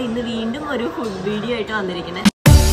ഇന്ന് വീണ്ടും ഒരു ഫുഡ് വീഡിയോ ആയിട്ട് വന്നിരിക്കുന്നത്.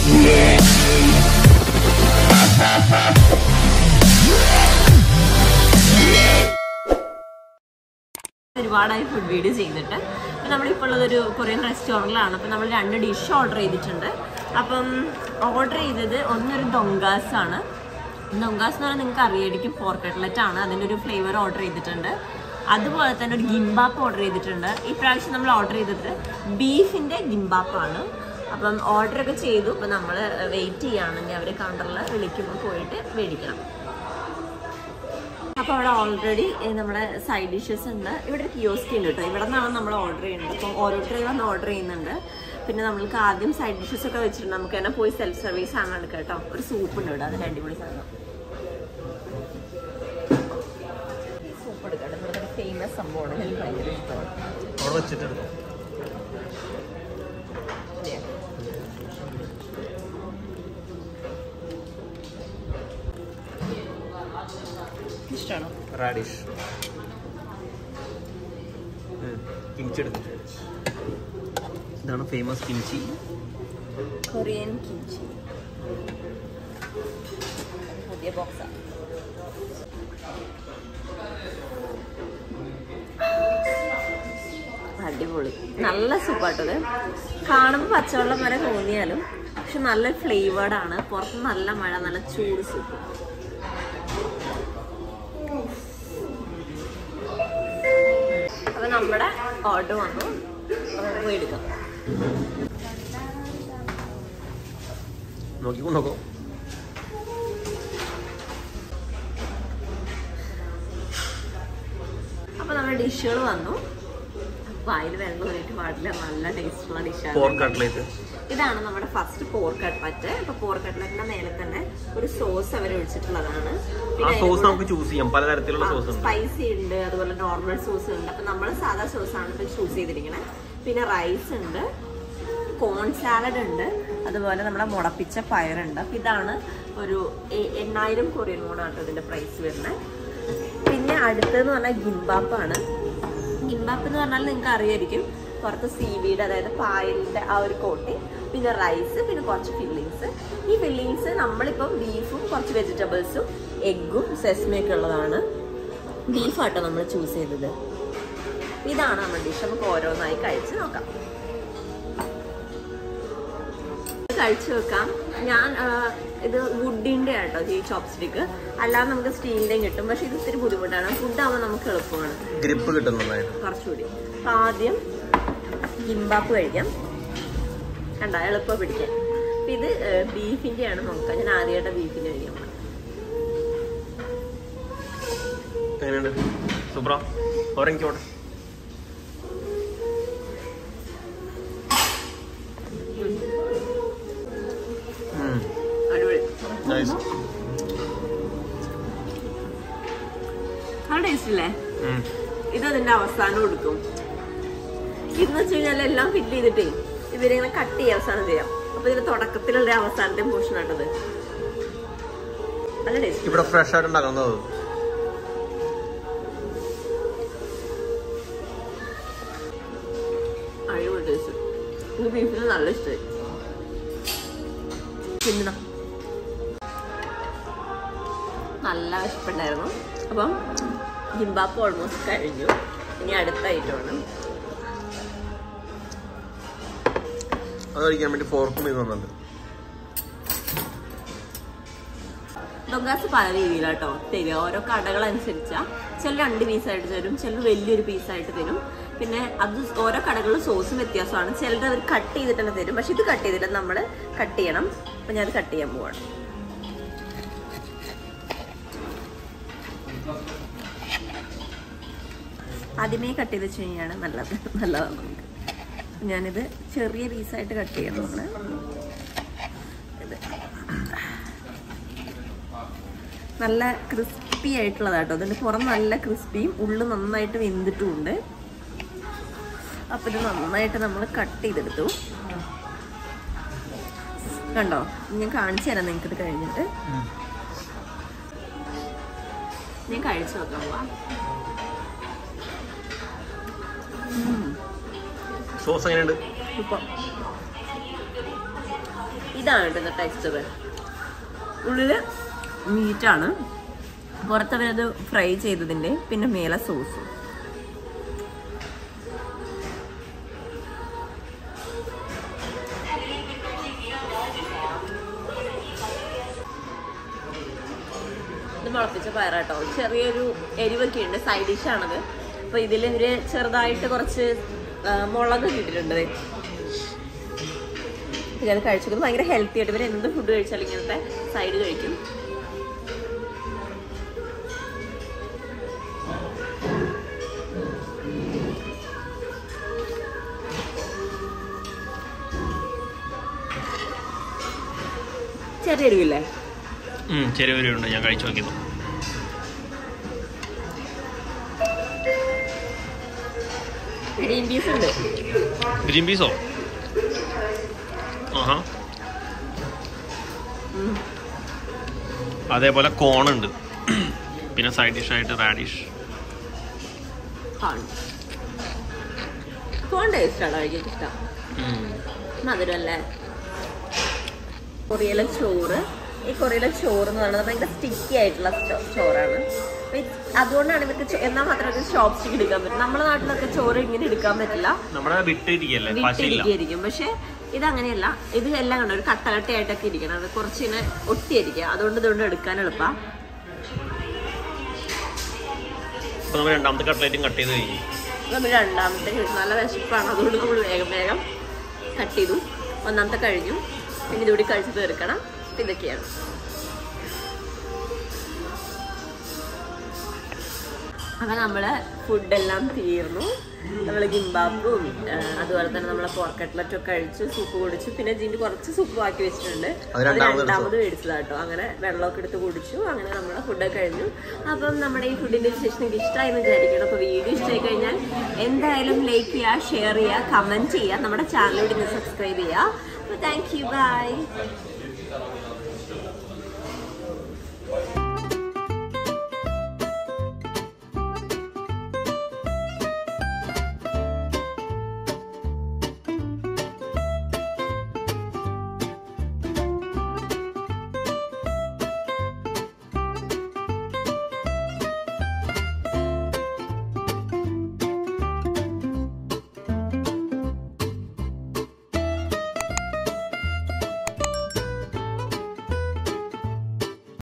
ഒരുപാടായി ഫുഡ് വീഡിയോ ചെയ്തിട്ട് നമ്മളിപ്പോൾ ഉള്ളതൊരു കൊറിയൻ റെസ്റ്റോറൻറ്റിലാണ്. അപ്പം നമ്മൾ 2 ഡിഷ് ഓർഡർ ചെയ്തിട്ടുണ്ട്. അപ്പം ഓർഡർ ചെയ്തത് ഒന്നൊരു ഡൊങ്കാസ് ആണ്. ഡൊങ്കാസ് എന്ന് പറഞ്ഞാൽ നിങ്ങൾക്ക് അറിയായിരിക്കും, പോർക്ക് കട്ട്ലറ്റ് ആണ്. അതിൻ്റെ ഒരു ഫ്ലേവർ ഓർഡർ ചെയ്തിട്ടുണ്ട്. അതുപോലെ തന്നെ ഒരു ഗിംബാപ്പ് ഓർഡർ ചെയ്തിട്ടുണ്ട്. ഈ പ്രാവശ്യം നമ്മൾ ഓർഡർ ചെയ്തത് ബീഫിൻ്റെ ഗിംബാപ്പാണ്. അപ്പം ഓർഡറൊക്കെ ചെയ്തു. അപ്പം നമ്മൾ വെയിറ്റ് ചെയ്യുകയാണെങ്കിൽ അവർ കൗണ്ടറിൽ വിളിക്കുമ്പോൾ പോയിട്ട് മേടിക്കണം. അപ്പോൾ അവിടെ ഓൾറെഡി നമ്മുടെ സൈഡ് ഡിഷസ് ഉണ്ട്. ഇവിടെ ഒരു കിയോസ്കി ഉണ്ട് കേട്ടോ. ഇവിടെ നിന്നാണ് നമ്മൾ ഓർഡർ ചെയ്യുന്നത്. അപ്പം ഓരോരുത്തരും വന്ന് ഓർഡർ ചെയ്യുന്നുണ്ട്. പിന്നെ നമ്മൾക്ക് ആദ്യം സൈഡ് ഡിഷസ് ഒക്കെ വെച്ചിട്ടുണ്ട്. നമുക്ക് തന്നെ പോയി സെൽഫ് സർവീസ് ആണ് എടുക്കുക കേട്ടോ. ഒരു സൂപ്പ് ഉണ്ട് ഇവിടെ, അതിന് അടിപൊളി സാധനം. സൂപ്പ് എടുക്കട്ടെ. ഇവിടെ ഫേമസ് സംഭവമാണ്, എനിക്ക് ഭയങ്കര ഇഷ്ടമാണ്. ഇഷ്ടമാണോ? റാഡിഷ് കിംചി എടുക്കും. ഇതാണ് ഫേമസ് കിംചി, കൊറിയൻ കിംചി. പുതിയ ബോക്സാണ്. അടിപൊളി, നല്ല സൂപ്പാട്ടത്. കാണുമ്പോൾ പച്ചവെള്ളം വരെ തോന്നിയാലും പക്ഷെ നല്ല ഫ്ലേവേർഡാണ്. പുറത്ത് നല്ല മഴ, നല്ല ചൂട് സൂപ്പ്. അപ്പൊ നമ്മുടെ ഓർഡർ വന്നു, പോയി എടുക്കാം. നോക്കിക്കൊണ്ടോ. അപ്പൊ നമ്മുടെ ഡിഷുകൾ വന്നു. വായിൽ വെള്ളം ഒഴിയിട്ട് പാടില്ല, നല്ല ടേസ്റ്റുള്ള ഡിഷാണ്. ഇതാണ് നമ്മുടെ ഫസ്റ്റ് പോർക്ക് കട്ട്ലറ്റ്. അപ്പൊ പോർക്ക് കട്ട്ലറ്റിന്റെ മേലെ തന്നെ ഒരു സോസ് അവർ ഒഴിച്ചിട്ടുള്ളതാണ്. സ്പൈസി ഉണ്ട്, അതുപോലെ നോർമൽ സോസ് ഉണ്ട്. അപ്പൊ നമ്മൾ സാധാ സോസാണ് ഇപ്പൊ ചൂസ് ചെയ്തിരിക്കുന്നത്. പിന്നെ റൈസ് ഉണ്ട്, കോൺ സാലഡ് ഉണ്ട്, അതുപോലെ നമ്മളെ മുളപ്പിച്ച പയറുണ്ട്. അപ്പൊ ഇതാണ് ഒരു 8000 കൊറിയൻ വോണാണ് ഇതിന്റെ പ്രൈസ് വരുന്നത്. പിന്നെ അടുത്തെന്ന് പറഞ്ഞാൽ ഗിംബാപ്പാണ്. ഗിംബാപ്പ് എന്ന് പറഞ്ഞാൽ നിങ്ങൾക്ക് അറിയായിരിക്കും, പുറത്ത് സീവീഡ്, അതായത് പായലിന്റെ ആ ഒരു കോട്ടിങ്, പിന്നെ റൈസ്, പിന്നെ കുറച്ച് ഫില്ലിങ്സ്. ഈ ഫില്ലിങ്സ് നമ്മളിപ്പം ബീഫും കുറച്ച് വെജിറ്റബിൾസും എഗ്ഗും സെസ്മയൊക്കെ ഉള്ളതാണ്. ബീഫാട്ടോ നമ്മൾ ചൂസ് ചെയ്തത്. ഇതാണ് നമ്മുടെ ഡിഷ്. നമുക്ക് ഓരോന്നായി കഴിച്ച് നോക്കാം. കഴിച്ചു വെക്കാം. ഞാൻ ഇത് വുഡിന്റെ ആട്ടോ ഈ ചോപ്സ്റ്റിക്ക്, അല്ലാതെ നമുക്ക് സ്റ്റീലിന്റെയും കിട്ടും. പക്ഷെ ഇത് ഇത്തിരി ബുദ്ധിമുട്ടാണ്. ഫുഡാകുമ്പോൾ നമുക്ക് എളുപ്പമാണ്, ഗ്രിപ്പ് കിട്ടും കുറച്ചുകൂടി. അപ്പൊ ആദ്യം ഗിംബാപ്പ് കഴിക്കാം. കണ്ട, എളുപ്പം പിടിക്കാൻ. അപ്പൊ ഇത് ബീഫിന്റെ ആണ് നോക്കാം. ഞാൻ ആദ്യമായിട്ട് ബീഫിന്റെ കഴിക്കാം. നല്ല ടേസ്റ്റ് ഇല്ലേ? ഇതതിന്റെ അവസാനം കൊടുക്കും. ഇതെന്ന് വെച്ച് കഴിഞ്ഞാൽ എല്ലാം ഫില്ല് ചെയ്തിട്ടേ ഇവരിങ്ങനെ കട്ട് ചെയ്യാൻ അവസാനം ചെയ്യാം. അപ്പൊ ഇതിന്റെ തുടക്കത്തിലുള്ള അവസാനത്തെ പോർഷൻ ആട്ടത്. നല്ല ടേസ്റ്റ്. ഇവിടെ ഫ്രഷ് ആയിട്ട് ഉണ്ടാക്കുന്നത്. അടിപൊളി ടേസ്റ്റ്. എനിക്ക് ബീഫിന് നല്ല ഇഷ്ടമായി. പിന്നെ നല്ല വിശപ്പുണ്ടായിരുന്നു. അപ്പം ഗിംബാപ്പ് ഓൾമോസ്റ്റ് കഴിഞ്ഞു. ഇനി അടുത്ത ഐറ്റമാണ്. ഡൊങ്കാസ് പല രീതിയിലാട്ടോ തരിക. ഓരോ കടകളനുസരിച്ചാ. ചില 2 പീസായിട്ട് തരും, ചിലർ വലിയൊരു പീസായിട്ട് തരും. പിന്നെ അത് ഓരോ കടകളിലും സോസും വ്യത്യാസമാണ്. ചിലത് അവർ കട്ട് ചെയ്തിട്ട് തന്നെ തരും. പക്ഷെ ഇത് കട്ട് ചെയ്തിട്ട് നമ്മൾ കട്ട് ചെയ്യണം. അപ്പൊ ഞാൻ അത് കട്ട് ചെയ്യാൻ പോവാണ്. ആദ്യമേ കട്ട് ചെയ്ത് വെച്ച് കഴിഞ്ഞാണ് നല്ലതാണ് നമുക്ക്. ഞാനിത് ചെറിയ പീസായിട്ട് കട്ട് ചെയ്യണം. നമ്മള് ഇത് നല്ല ക്രിസ്പി ആയിട്ടുള്ളതാട്ടോ. അതിൻ്റെ പുറം നല്ല ക്രിസ്പിയും ഉള്ളു നന്നായിട്ട് വെന്തിട്ടുമുണ്ട്. അപ്പം ഇത് നന്നായിട്ട് നമ്മൾ കട്ട് ചെയ്തെടുത്തു. കണ്ടോ? ഞാൻ കാണിച്ചു തരാം നിങ്ങൾക്കിത് കഴിഞ്ഞിട്ട്. ഞാൻ കഴിച്ചു നോക്കാം. സോസ് എങ്ങനെയുണ്ട്? ഇപ്പം ഇതാണ് കേട്ടോ ടെക്സ്ചർ. ഉള്ളിൽ മീറ്റാണ്, പുറത്തവരത് ഫ്രൈ ചെയ്തതിൻ്റെ, പിന്നെ മേലെ സോസും. ഇത് മുളപ്പിച്ച പയറാട്ടോ. ചെറിയൊരു എരിവൊക്കെ ഉണ്ട്, സൈഡ് ഡിഷാണത്. അപ്പോൾ ഇതിൽ ഇവര് ചെറുതായിട്ട് കുറച്ച് മുളക് ഇട്ടിട്ടുണ്ട്. ഇതത് കഴിച്ചത് ഭയങ്കര ഹെൽത്തി ആയിട്ട്. ഇവർ എന്ത് ഫുഡ് കഴിച്ചാലും ഇങ്ങനത്തെ സൈഡ് കഴിക്കും. ചെറിയ എരിവില്ലേ? ചെറിയ എരിവുണ്ട്, ഞാൻ കഴിച്ചു നോക്കിയത്. ഗ്രീൻ പീസ് ഉണ്ട്. ഗ്രീൻ പീസോ? ആഹാ. അതേപോലെ കോണുണ്ട്, പിന്നെ സൈഡ് ഡിഷായിട്ട് റാഡിഷ്. കോൺ ടേസ്റ്റാണ് കഴിക്കാൻ ഇഷ്ടം. മധുരല്ലേ? കൊറിയയിലെ ചോറ്. ഈ കൊറിയയിലെ ചോറ് എന്ന് പറയുന്നത് ഭയങ്കര സ്റ്റിക്കി ആയിട്ടുള്ള ചോറാണ്. അതുകൊണ്ടാണ് ഇവർക്ക് എന്നാൽ മാത്രമേ ഷോപ്പ് സ്റ്റിക്ക് എടുക്കാൻ പറ്റും. നമ്മുടെ നാട്ടിലൊക്കെ ചോറ് ഇങ്ങനെ എടുക്കാൻ പറ്റില്ല, വിട്ടിരിക്കും. പക്ഷെ ഇതങ്ങനെയല്ല. ഇത് എല്ലാം കണ്ടോ ഒരു കട്ടകട്ടയായിട്ടൊക്കെ ഇരിക്കണം. അത് കുറച്ചിങ്ങനെ ഒട്ടിയിരിക്കുക, അതുകൊണ്ട് ഇതുകൊണ്ട് എടുക്കാൻ എളുപ്പമാണ്. രണ്ടാമത്തെ കട്ട്ലേറ്റും കട്ട് ചെയ്ത് കഴിഞ്ഞു. നമ്മൾ രണ്ടാമത്തെ നല്ല വിശപ്പാണ്, അതുകൊണ്ട് നമ്മൾ വേഗം വേഗം കട്ട് ചെയ്തു. ഒന്നാമത്തെ കഴിഞ്ഞു, പിന്നെ ഇതുകൂടി കഴിച്ച് തീർക്കണം. ഇതൊക്കെയാണ്. അപ്പം നമ്മള് ഫുഡെല്ലാം തീർന്നു. നമ്മൾ ഗിംബാപ്പും അതുപോലെ തന്നെ നമ്മളെ പോർക്ക് കട്ട്ലറ്റും ഒക്കെ കഴിച്ചു, സൂപ്പ് കുടിച്ചു. പിന്നെ ജിന്റെ കുറച്ച് സൂപ്പ് ബാക്കി വെച്ചിട്ടുണ്ട്, അത് രണ്ടാമത് മേടിച്ചതാട്ടോ. അങ്ങനെ വെള്ളമൊക്കെ എടുത്ത് കുടിച്ചു. അങ്ങനെ നമ്മളെ ഫുഡൊക്കെ കഴിഞ്ഞു. അപ്പം നമ്മുടെ ഈ ഫുഡിന്റെ വിശേഷം നിങ്ങൾക്ക് ഇഷ്ടമായെന്ന് വിചാരിക്കണം. അപ്പോൾ വീഡിയോ ഇഷ്ടമായി കഴിഞ്ഞാൽ എന്തായാലും ലൈക്ക് ചെയ്യുക, ഷെയർ ചെയ്യുക, കമന്റ് ചെയ്യുക, നമ്മുടെ ചാനലിലൂടെ സബ്സ്ക്രൈബ് ചെയ്യുക. അപ്പോൾ താങ്ക് യു, ബൈ.